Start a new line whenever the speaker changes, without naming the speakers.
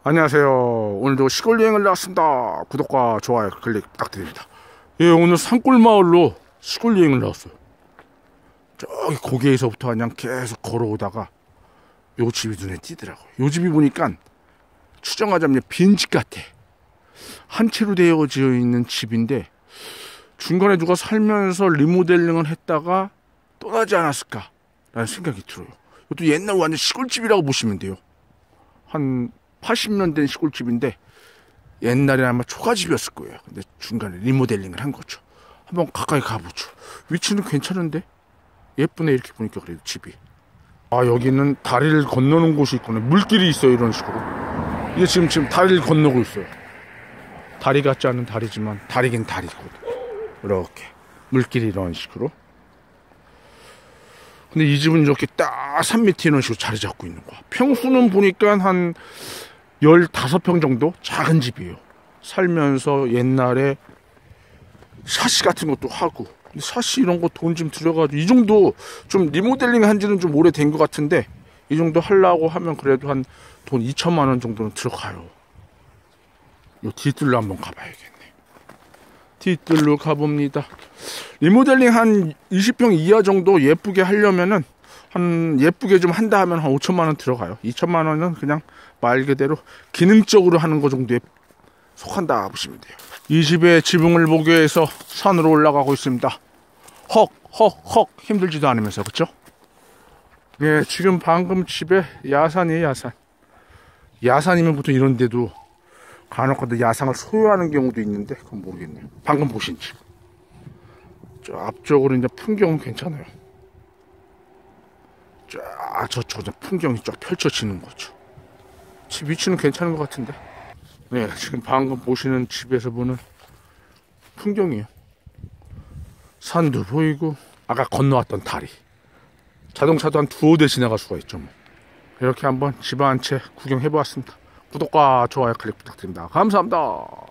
안녕하세요. 오늘도 시골 여행을 나왔습니다. 구독과 좋아요 클릭 부탁드립니다. 예, 오늘 산골 마을로 시골 여행을 나왔어요. 저기 고개에서부터 그냥 계속 걸어오다가 요 집이 눈에 띄더라고요. 요 집이 보니까 추정하자면 빈집 같아. 한 채로 되어져 있는 집인데 중간에 누가 살면서 리모델링을 했다가 떠나지 않았을까 라는 생각이 들어요. 이것도 옛날 완전 시골집이라고 보시면 돼요. 한 80년 된 시골집인데 옛날에 아마 초가집이었을 거예요. 근데 중간에 리모델링을 한 거죠. 한번 가까이 가보죠. 위치는 괜찮은데 예쁘네. 이렇게 보니까. 그래도 집이, 아, 여기는 다리를 건너는 곳이 있구나. 물길이 있어요. 이런 식으로 이게 지금 다리를 건너고 있어요. 다리 같지 않은 다리지만 다리긴 다리거든. 이렇게 물길이 이런 식으로. 근데 이 집은 이렇게 딱 산 밑에 이런 식으로 자리 잡고 있는 거야. 평수는 보니까 한 15평 정도 작은 집이에요. 살면서 옛날에 샤시 같은 것도 하고, 샤시 이런 거 돈 좀 들여가지고 이 정도 좀 리모델링 한 지는 좀 오래된 것 같은데 이 정도 하려고 하면 그래도 한 돈 2천만 원 정도는 들어가요. 요 뒤뜰로 한번 가봐야겠네. 뒤뜰로 가봅니다. 리모델링 한 20평 이하 정도 예쁘게 하려면은 한 예쁘게 좀 한다 하면 한 5천만 원 들어가요. 2천만 원은 그냥 말 그대로 기능적으로 하는 거 정도에 속한다 보시면 돼요. 이 집의 지붕을 보기 위해서 산으로 올라가고 있습니다. 헉 힘들지도 않으면서, 그쵸? 예, 지금 방금 집에 야산이에요. 야산이면 보통 이런 데도 간혹가다 야상을 소유하는 경우도 있는데 그건 모르겠네요. 방금 보신 집, 저 앞쪽으로 이제 풍경은 괜찮아요. 저 풍경이 쫙 펼쳐지는 거죠. 집 위치는 괜찮은 것 같은데. 네, 지금 방금 보시는 집에서 보는 풍경이에요. 산도 보이고 아까 건너왔던 다리, 자동차도 한 2대 지나갈 수가 있죠. 뭐. 이렇게 한번 집 한 채 구경해 보았습니다. 구독과 좋아요 클릭 부탁드립니다. 감사합니다.